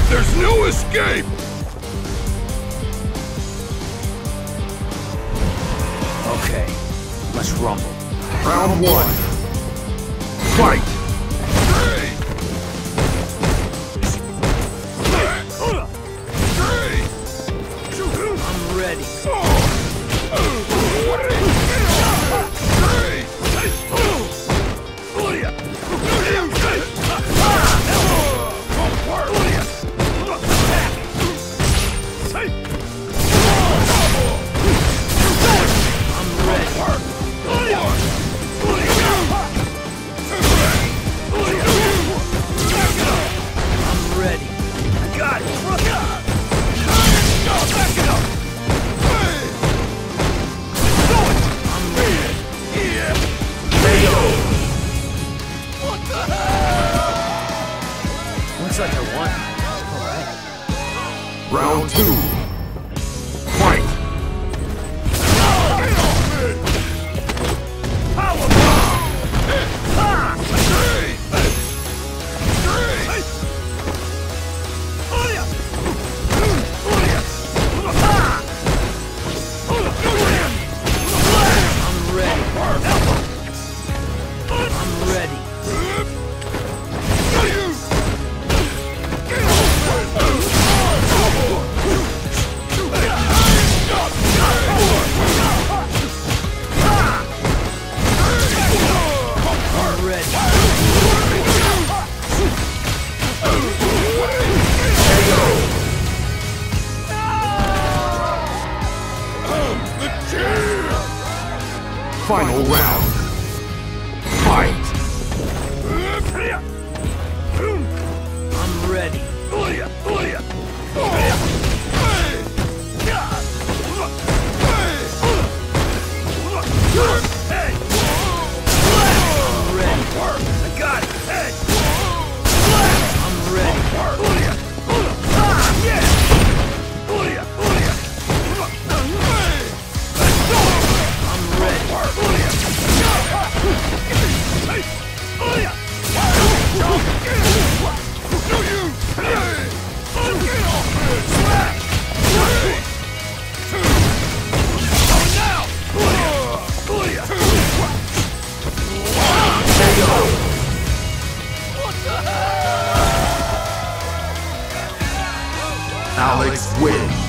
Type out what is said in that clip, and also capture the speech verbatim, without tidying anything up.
There's no escape! Okay, let's rumble. Round one. Fight! I'm ready. Looks like I won. All right. Round two. Fight! Final round. Fight! I'm ready. I got it. I'm ready. Alex wins.